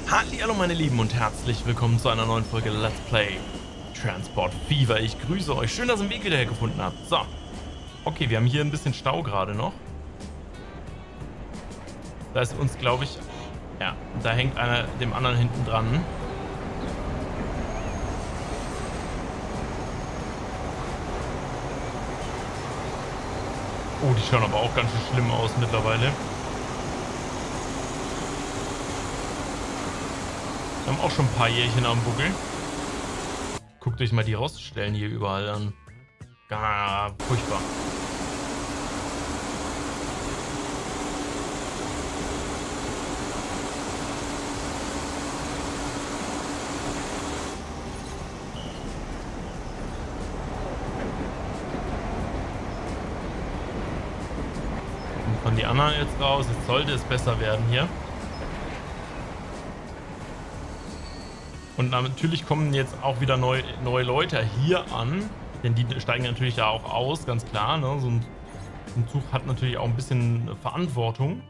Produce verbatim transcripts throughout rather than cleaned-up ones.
Hallihallo meine Lieben und herzlich willkommen zu einer neuen Folge Let's Play Transport Fever. Ich grüße euch. Schön, dass ihr den Weg wieder hergefunden habt. So. Okay, wir haben hier ein bisschen Stau gerade noch. Da ist uns, glaube ich... Ja, da hängt einer dem anderen hinten dran. Oh, die schauen aber auch ganz schön schlimm aus mittlerweile. Wir haben auch schon ein paar Jährchen am Buckel. Guckt euch mal die Roststellen hier überall an. Gar furchtbar. Und von die anderen jetzt raus. Jetzt sollte es besser werden hier. Und natürlich kommen jetzt auch wieder neu, neue Leute hier an, denn die steigen natürlich da auch aus, ganz klar. Ne? So ein, ein Zug hat natürlich auch ein bisschen Verantwortung.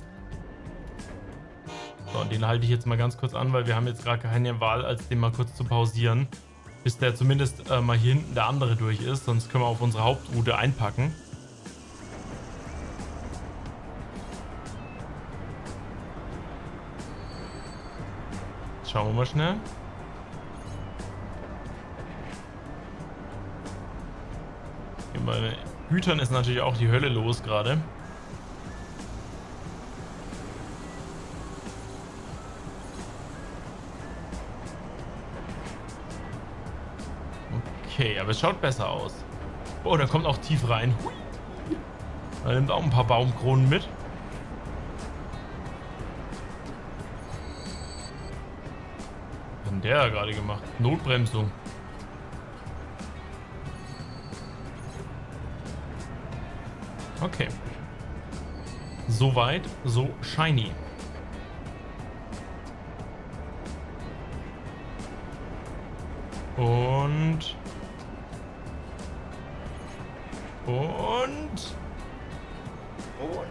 So, den halte ich jetzt mal ganz kurz an, weil wir haben jetzt gerade keine Wahl, als den mal kurz zu pausieren, bis der zumindest äh, mal hier hinten der andere durch ist. Sonst können wir auf unsere Hauptroute einpacken. Jetzt schauen wir mal schnell. Bei Gütern ist natürlich auch die Hölle los gerade. Okay, aber es schaut besser aus. Oh, da kommt auch tief rein. Da nimmt auch ein paar Baumkronen mit. Was hat denn der da gerade gemacht? Notbremsung. Okay. Soweit, so shiny. Und... Und... Und...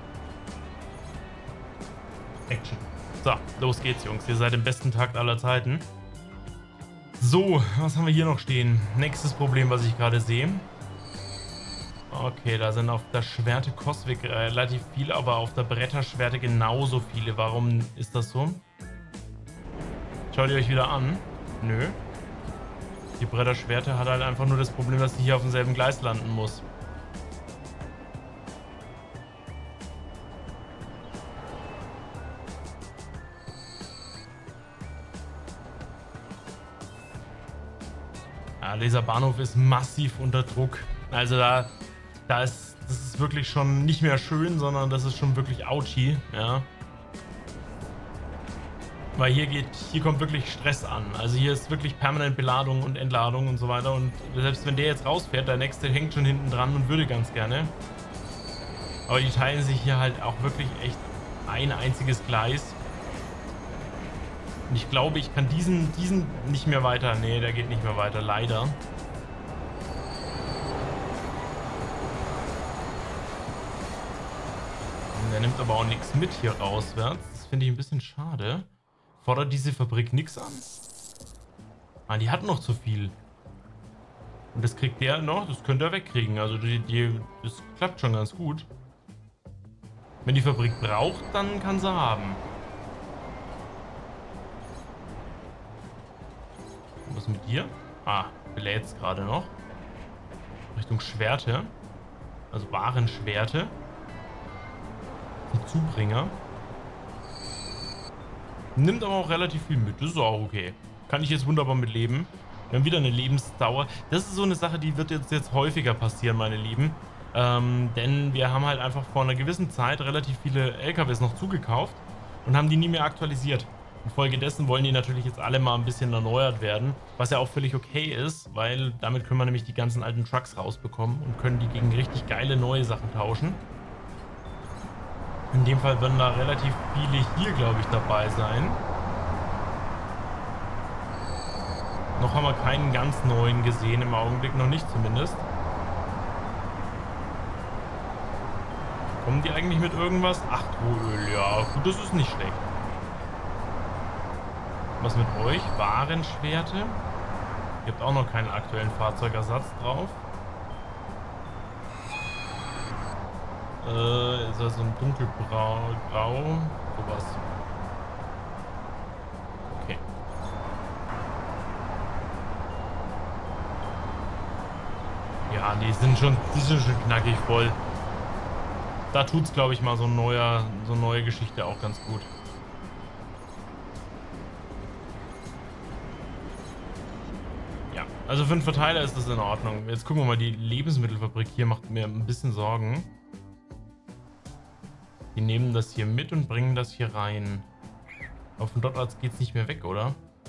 Action. So, los geht's, Jungs. Ihr seid im besten Takt aller Zeiten. So, was haben wir hier noch stehen? Nächstes Problem, was ich gerade sehe. Okay, da sind auf der Schwerte Coswic relativ viele, aber auf der Bretterschwerte genauso viele. Warum ist das so? Schaut ihr euch wieder an? Nö. Die Bretterschwerte hat halt einfach nur das Problem, dass sie hier auf demselben Gleis landen muss. Ja, dieser Bahnhof ist massiv unter Druck. Also da... Da ist, das ist wirklich schon nicht mehr schön, sondern das ist schon wirklich ouchy, ja. Weil hier geht, hier kommt wirklich Stress an. Also hier ist wirklich permanent Beladung und Entladung und so weiter. Und selbst wenn der jetzt rausfährt, der nächste hängt schon hinten dran und würde ganz gerne. Aber die teilen sich hier halt auch wirklich echt ein einziges Gleis. Und ich glaube, ich kann diesen, diesen nicht mehr weiter. Nee, der geht nicht mehr weiter, leider. Der nimmt aber auch nichts mit hier rauswärts. Das finde ich ein bisschen schade. Fordert diese Fabrik nichts an? Ah, die hat noch zu viel. Und das kriegt der noch, das könnte er wegkriegen. Also die, die, das klappt schon ganz gut. Wenn die Fabrik braucht, dann kann sie haben. Was mit dir? Ah, belädt es gerade noch. Richtung Schwerte. Also Warenschwerte. Zubringer. Nimmt aber auch relativ viel mit. Das ist auch okay. Kann ich jetzt wunderbar mit leben. Wir haben wieder eine Lebensdauer. Das ist so eine Sache, die wird jetzt, jetzt häufiger passieren, meine Lieben. Ähm, denn wir haben halt einfach vor einer gewissen Zeit relativ viele L K Ws noch zugekauft und haben die nie mehr aktualisiert. Infolgedessen wollen die natürlich jetzt alle mal ein bisschen erneuert werden, was ja auch völlig okay ist, weil damit können wir nämlich die ganzen alten Trucks rausbekommen und können die gegen richtig geile neue Sachen tauschen. In dem Fall werden da relativ viele hier, glaube ich, dabei sein. Noch haben wir keinen ganz neuen gesehen, im Augenblick noch nicht zumindest. Kommen die eigentlich mit irgendwas? Ach, Rohöl, ja, gut, das ist nicht schlecht. Was mit euch? Warenschwerte. Ihr habt auch noch keinen aktuellen Fahrzeugersatz drauf. Äh, ist das so ein dunkelgrau, grau, sowas. Okay. Ja, die sind schon, die sind schon knackig voll. Da tut's, glaube ich, mal so ein neuer, so eine neue Geschichte auch ganz gut. Ja, also für einen Verteiler ist das in Ordnung. Jetzt gucken wir mal, die Lebensmittelfabrik hier macht mir ein bisschen Sorgen. Die nehmen das hier mit und bringen das hier rein. Aber von dort aus geht's nicht mehr weg, oder?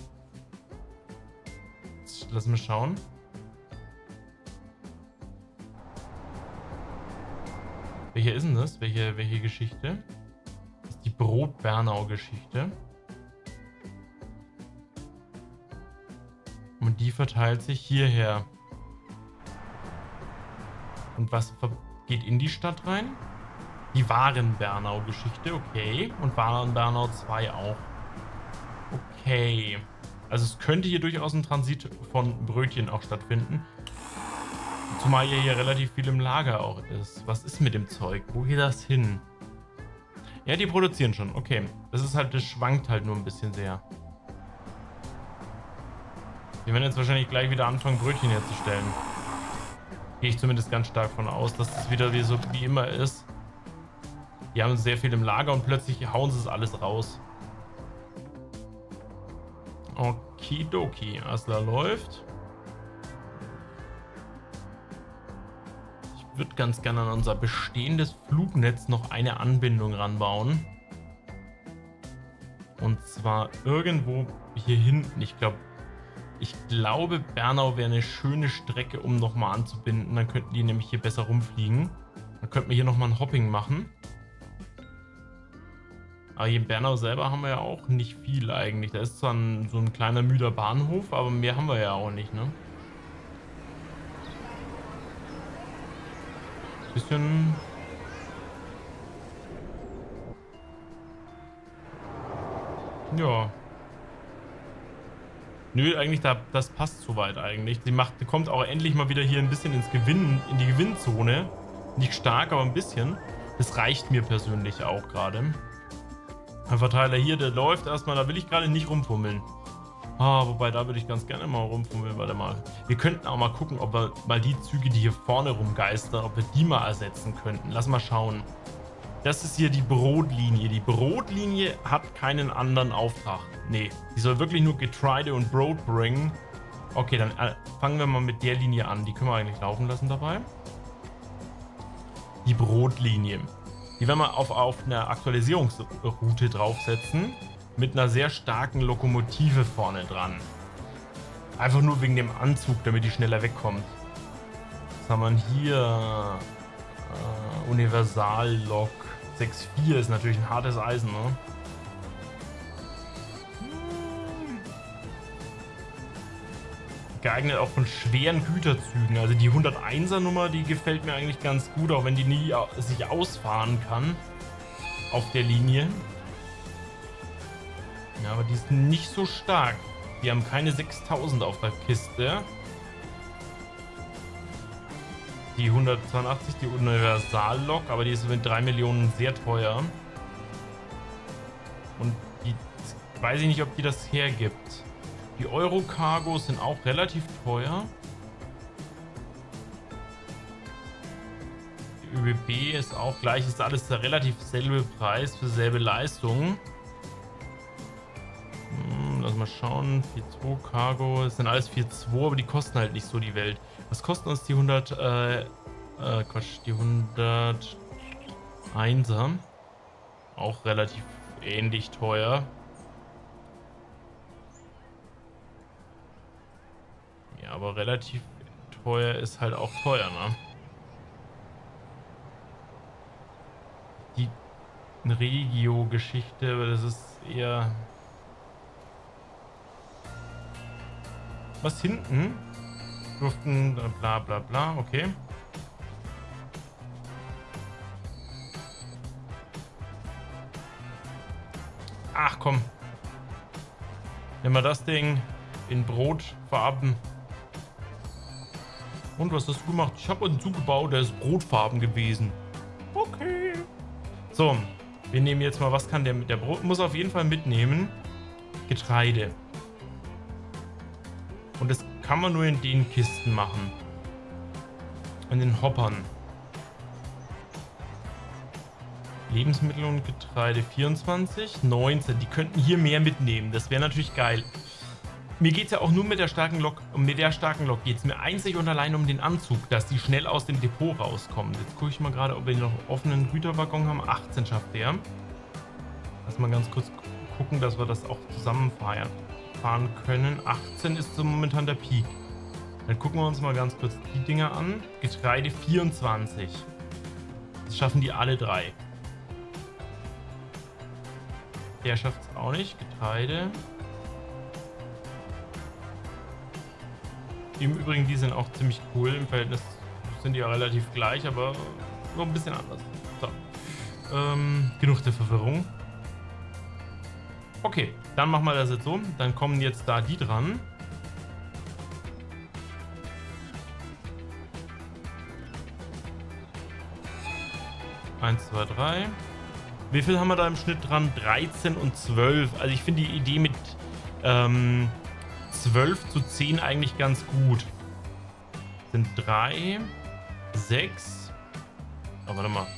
Jetzt lassen wir schauen. Welche ist denn das? Welche, welche Geschichte? Das ist die Brot-Bernau-Geschichte. Und die verteilt sich hierher. Und was geht in die Stadt rein? Die Waren-Bernau-Geschichte, okay. Und Waren-Bernau zwei auch. Okay. Also es könnte hier durchaus ein Transit von Brötchen auch stattfinden. Zumal hier, hier relativ viel im Lager auch ist. Was ist mit dem Zeug? Wo geht das hin? Ja, die produzieren schon. Okay. Das ist halt, das schwankt halt nur ein bisschen sehr. Wir werden jetzt wahrscheinlich gleich wieder anfangen, Brötchen herzustellen. Gehe ich zumindest ganz stark von aus, dass das wieder wie so wie immer ist. Die haben sehr viel im Lager und plötzlich hauen sie es alles raus. Okidoki. Asla läuft. Ich würde ganz gerne an unser bestehendes Flugnetz noch eine Anbindung ranbauen. Und zwar irgendwo hier hinten. Ich glaube, ich glaube, Bernau wäre eine schöne Strecke, um nochmal anzubinden. Dann könnten die nämlich hier besser rumfliegen. Dann könnten wir hier nochmal ein Hopping machen. Aber hier in Bernau selber haben wir ja auch nicht viel eigentlich. Da ist zwar ein, so ein kleiner müder Bahnhof, aber mehr haben wir ja auch nicht, ne? Bisschen... Ja. Nö, eigentlich, da, das passt soweit eigentlich. Die macht, die kommt auch endlich mal wieder hier ein bisschen ins Gewinn, in die Gewinnzone. Nicht stark, aber ein bisschen. Das reicht mir persönlich auch gerade. Ein Verteiler hier, der läuft erstmal, da will ich gerade nicht rumfummeln. Ah, wobei, da würde ich ganz gerne mal rumfummeln. Warte mal. Wir könnten auch mal gucken, ob wir mal die Züge, die hier vorne rumgeistern, ob wir die mal ersetzen könnten. Lass mal schauen. Das ist hier die Brotlinie. Die Brotlinie hat keinen anderen Auftrag. Nee, die soll wirklich nur Getreide und Brot bringen. Okay, dann äh, fangen wir mal mit der Linie an. Die können wir eigentlich laufen lassen dabei. Die Brotlinie. Die werden wir auf, auf eine Aktualisierungsroute draufsetzen. Mit einer sehr starken Lokomotive vorne dran. Einfach nur wegen dem Anzug, damit die schneller wegkommt. Was haben wir hier? Äh, Universallok. sechs Komma vier ist natürlich ein hartes Eisen, ne? Geeignet auch von schweren Güterzügen. Also die hunderteinser Nummer, die gefällt mir eigentlich ganz gut, auch wenn die nie sich ausfahren kann auf der Linie. Ja, aber die ist nicht so stark. Die haben keine sechstausend auf der Kiste. Die hundertzweiundachtzig, die Universallok, aber die ist mit drei Millionen sehr teuer. Und die weiß ich nicht, ob die das hergibt. Die Euro-Cargos sind auch relativ teuer. Die Ö B B ist auch gleich, ist alles der relativ selbe Preis für selbe Leistung. Hm, lass mal schauen. vier Komma zwei Cargo, es sind alles vier Komma zwei, aber die kosten halt nicht so die Welt. Was kosten uns die hundert, äh, äh, Quatsch, die hunderteinser? Auch relativ ähnlich teuer. Ja, aber relativ teuer ist halt auch teuer, ne? Die Regio-Geschichte, das ist eher... Was hinten? Durften, bla bla bla, okay. Ach komm. Nehmen wir das Ding in Brotfarben. Und was hast du gemacht? Ich habe einen zugebaut, der ist Brotfarben gewesen. Okay. So, wir nehmen jetzt mal, was kann der mit der Brot? Muss auf jeden Fall mitnehmen. Getreide. Und das kann man nur in den Kisten machen. In den Hoppern. Lebensmittel und Getreide vierundzwanzig, neunzehn. Die könnten hier mehr mitnehmen. Das wäre natürlich geil. Mir geht es ja auch nur mit der starken Lok. Und mit der starken Lok geht es mir einzig und allein um den Anzug, dass die schnell aus dem Depot rauskommen. Jetzt gucke ich mal gerade, ob wir noch offenen Güterwaggon haben. achtzehn schafft der. Lass mal ganz kurz gucken, dass wir das auch zusammen fahren können. achtzehn ist so momentan der Peak. Dann gucken wir uns mal ganz kurz die Dinger an. Getreide vierundzwanzig. Das schaffen die alle drei. Der schafft es auch nicht. Getreide. Im Übrigen, die sind auch ziemlich cool. Im Verhältnis sind die ja relativ gleich, aber nur ein bisschen anders. So. Ähm, genug der Verwirrung. Okay, dann machen wir das jetzt so. Dann kommen jetzt da die dran. eins, zwei, drei. Wie viel haben wir da im Schnitt dran? dreizehn und zwölf. Also ich finde die Idee mit ähm, zwölf zu zehn eigentlich ganz gut. Sind drei, sechs. Oh, warte mal.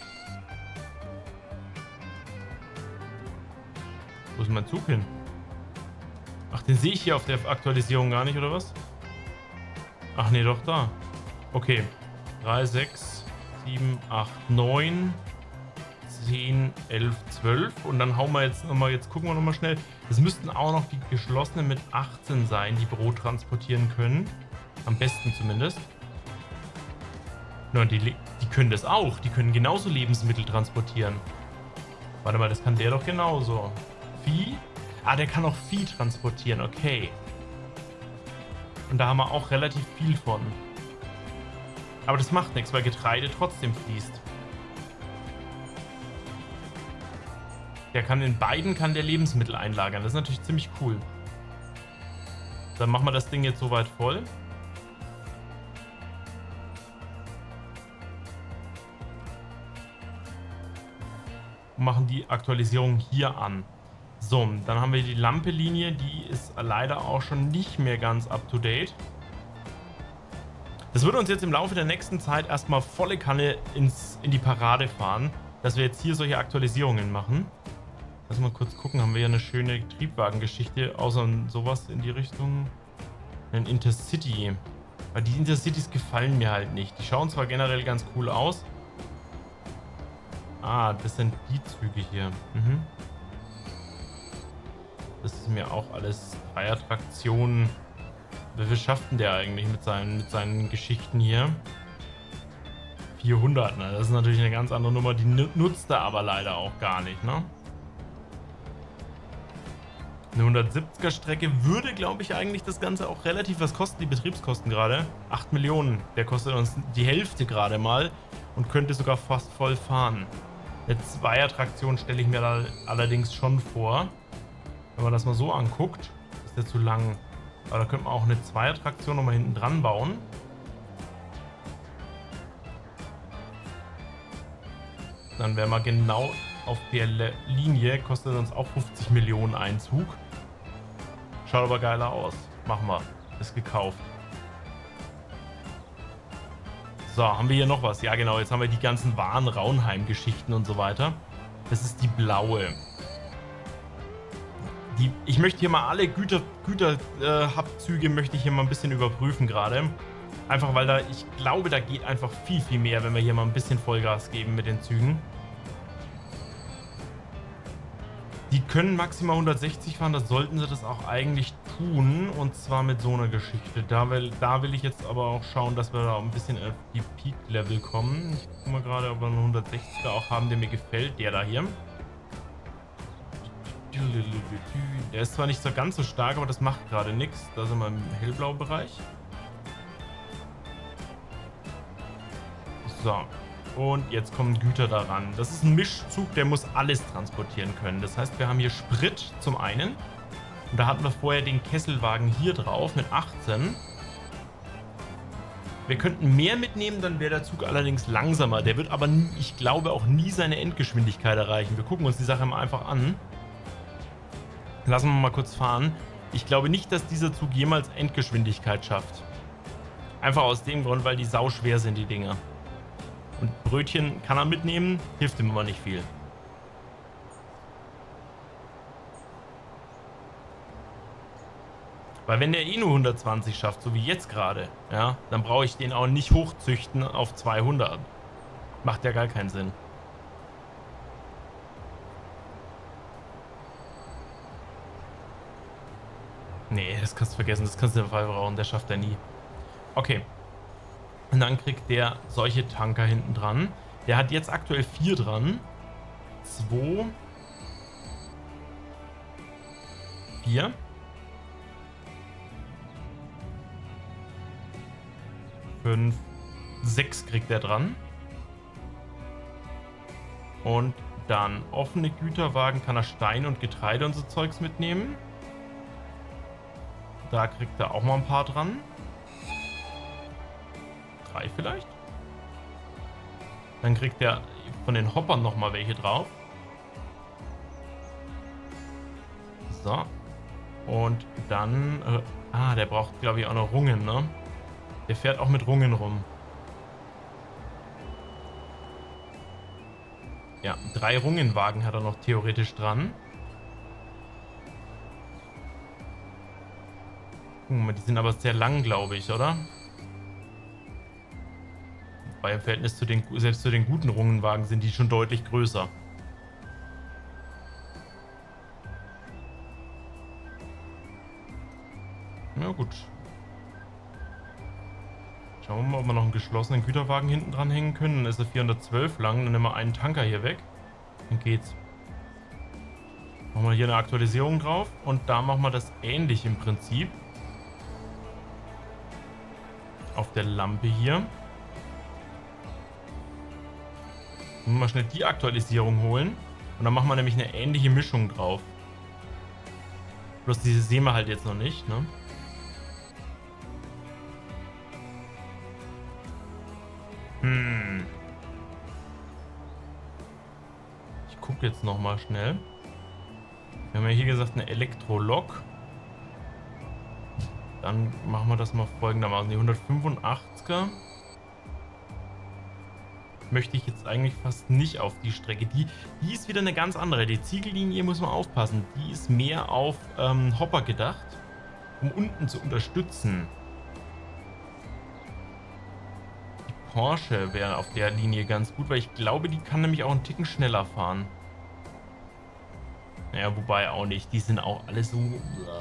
Wo ist mein Zug hin? Ach, den sehe ich hier auf der Aktualisierung gar nicht, oder was? Ach nee, doch da. Okay. drei, sechs, sieben, acht, neun, zehn, elf, zwölf. Und dann hauen wir jetzt nochmal, jetzt gucken wir nochmal schnell. Es müssten auch noch die geschlossenen mit achtzehn sein, die Brot transportieren können. Am besten zumindest. Na, die, die können das auch. Die können genauso Lebensmittel transportieren. Warte mal, das kann der doch genauso. Vieh? Ah, der kann auch Vieh transportieren. Okay. Und da haben wir auch relativ viel von. Aber das macht nichts, weil Getreide trotzdem fließt. Der kann in beiden kann der Lebensmittel einlagern. Das ist natürlich ziemlich cool. Dann machen wir das Ding jetzt soweit voll. Und machen die Aktualisierung hier an. So, dann haben wir die Lampe-Linie. Die ist leider auch schon nicht mehr ganz up-to-date. Das wird uns jetzt im Laufe der nächsten Zeit erstmal volle Kanne ins, in die Parade fahren, dass wir jetzt hier solche Aktualisierungen machen. Lass mal kurz gucken, haben wir hier eine schöne Triebwagengeschichte, außer sowas in die Richtung. Ein Intercity. Weil die Intercities gefallen mir halt nicht. Die schauen zwar generell ganz cool aus. Ah, das sind die Züge hier. Mhm. Das ist mir auch alles Dreier-Traktion. Wie viel schafft denn der eigentlich mit seinen, mit seinen Geschichten hier? vierhundert, ne? Das ist natürlich eine ganz andere Nummer. Die nutzt er aber leider auch gar nicht, ne? Eine hundertsiebziger Strecke würde, glaube ich, eigentlich das Ganze auch relativ was kosten, die Betriebskosten gerade. acht Millionen. Der kostet uns die Hälfte gerade mal und könnte sogar fast voll fahren. Eine Zweier-Traktion stelle ich mir da allerdings schon vor. Wenn man das mal so anguckt, ist der zu lang. Aber da könnte man auch eine Zweier-Traktion nochmal hinten dran bauen. Dann wären wir genau auf der Linie. Kostet uns auch fünfzig Millionen Einzug. Schaut aber geiler aus. Machen wir. Ist gekauft. So, haben wir hier noch was? Ja genau, jetzt haben wir die ganzen wahren Raunheim-Geschichten und so weiter. Das ist die blaue. Die, ich möchte hier mal alle Güter, Güter-Abzüge äh, möchte ich hier mal ein bisschen überprüfen gerade. Einfach weil da, ich glaube, da geht einfach viel, viel mehr, wenn wir hier mal ein bisschen Vollgas geben mit den Zügen. Die können maximal hundertsechzig fahren, das sollten sie das auch eigentlich tun. Und zwar mit so einer Geschichte. Da will, da will ich jetzt aber auch schauen, dass wir da ein bisschen auf die Peak-Level kommen. Ich gucke mal gerade, ob wir einen hundertsechziger auch haben, der mir gefällt. Der da hier. Der ist zwar nicht so ganz so stark, aber das macht gerade nichts. Da sind wir im hellblauen Bereich. So. Und jetzt kommen Güter daran. Das ist ein Mischzug, der muss alles transportieren können. Das heißt, wir haben hier Sprit zum einen. Und da hatten wir vorher den Kesselwagen hier drauf mit achtzehn. Wir könnten mehr mitnehmen, dann wäre der Zug allerdings langsamer. Der wird aber, ich glaube, auch nie seine Endgeschwindigkeit erreichen. Wir gucken uns die Sache mal einfach an. Lassen wir mal kurz fahren. Ich glaube nicht, dass dieser Zug jemals Endgeschwindigkeit schafft. Einfach aus dem Grund, weil die sau schwer sind, die Dinger. Und Brötchen kann er mitnehmen, hilft ihm aber nicht viel. Weil wenn der eh nur hundertzwanzig schafft, so wie jetzt gerade, ja, dann brauche ich den auch nicht hochzüchten auf zweihundert. Macht ja gar keinen Sinn. Nee, das kannst du vergessen, das kannst du in Fall brauchen, der schafft er nie. Okay. Und dann kriegt der solche Tanker hinten dran. Der hat jetzt aktuell vier dran. Zwei. Vier. Fünf. Sechs kriegt er dran. Und dann offene Güterwagen kann er Stein und Getreide und so Zeugs mitnehmen. Da kriegt er auch mal ein paar dran. Drei vielleicht. Dann kriegt er von den Hoppern noch mal welche drauf. So. Und dann... Äh, ah, der braucht, glaube ich, auch noch Rungen, ne? Der fährt auch mit Rungen rum. Ja, drei Rungenwagen hat er noch theoretisch dran. Gucken wir mal, die sind aber sehr lang, glaube ich, oder? Weil im Verhältnis zu den, selbst zu den guten Rungenwagen sind die schon deutlich größer. Na gut. Schauen wir mal, ob wir noch einen geschlossenen Güterwagen hinten dran hängen können. Dann ist er vierhundertzwölf lang. Dann nehmen wir einen Tanker hier weg. Dann geht's. Machen wir hier eine Aktualisierung drauf. Und da machen wir das ähnlich im Prinzip. Auf der Lampe hier. Mal schnell die Aktualisierung holen. Und dann machen wir nämlich eine ähnliche Mischung drauf. Bloß diese sehen wir halt jetzt noch nicht, ne? Hm. Ich gucke jetzt noch mal schnell. Wir haben ja hier gesagt eine Elektrolok. Dann machen wir das mal folgendermaßen. Die hundertfünfundachtziger möchte ich jetzt eigentlich fast nicht auf die Strecke. Die, die ist wieder eine ganz andere. Die Ziegellinie muss man aufpassen. Die ist mehr auf ähm, Hopper gedacht, um unten zu unterstützen. Die Porsche wäre auf der Linie ganz gut, weil ich glaube, die kann nämlich auch einen Ticken schneller fahren. Naja, wobei auch nicht. Die sind auch alle so...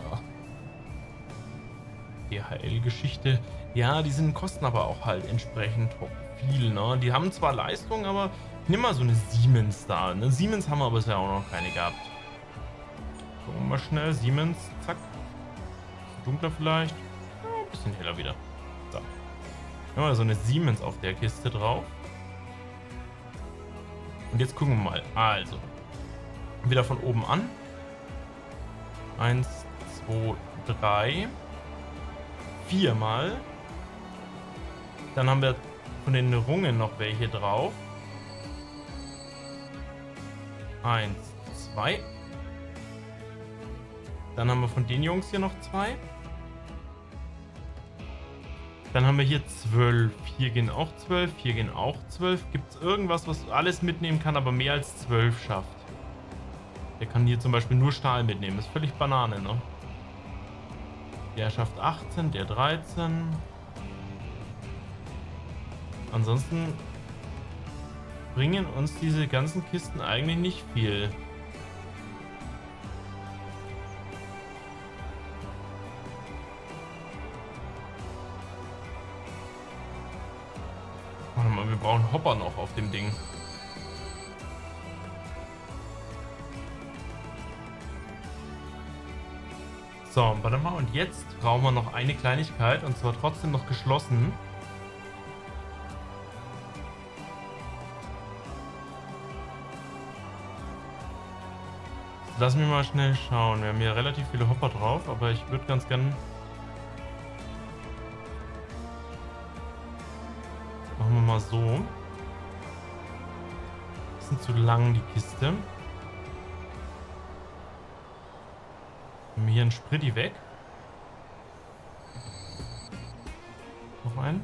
D H L-Geschichte. Ja, die sind, kosten aber auch halt entsprechend viel, ne? Die haben zwar Leistung, aber nimm mal so eine Siemens da. Eine Siemens haben wir aber bisher auch noch keine gehabt. Gucken wir mal schnell. Siemens, zack. Bisschen dunkler vielleicht. Ja, ein bisschen heller wieder. So. Haben wir so eine Siemens auf der Kiste drauf. Und jetzt gucken wir mal. Also. Wieder von oben an. Eins, zwei, drei. Viermal. Dann haben wir von den Rungen noch welche drauf. Eins, zwei. Dann haben wir von den Jungs hier noch zwei. Dann haben wir hier zwölf. Hier gehen auch zwölf. Hier gehen auch zwölf. Gibt es irgendwas, was alles mitnehmen kann, aber mehr als zwölf schafft? Der kann hier zum Beispiel nur Stahl mitnehmen. Ist völlig Banane, ne? Der schafft achtzehn, der dreizehn. Ansonsten bringen uns diese ganzen Kisten eigentlich nicht viel. Warte mal, wir brauchen Hopper noch auf dem Ding. So, warte mal, und jetzt brauchen wir noch eine Kleinigkeit, und zwar trotzdem noch geschlossen. lass mich mal schnell schauen. Wir haben hier relativ viele Hopper drauf, aber ich würde ganz gern... Machen wir mal so. Bisschen zu lang, die Kiste. Nehmen wir hier einen Spritti weg. Noch einen.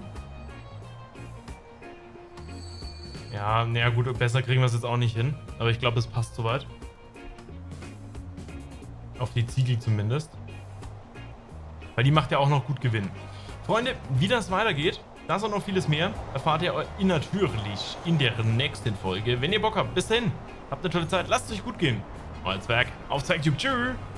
Ja, naja gut, besser kriegen wir es jetzt auch nicht hin. Aber ich glaube, es passt soweit. Auf die Ziegel zumindest. Weil die macht ja auch noch gut Gewinn. Freunde, wie das weitergeht, das und noch vieles mehr, erfahrt ihr natürlich in der nächsten Folge. Wenn ihr Bock habt, bis dahin, habt eine tolle Zeit, lasst es euch gut gehen. Euer Zwerg auf ZwergTube. Tschüss.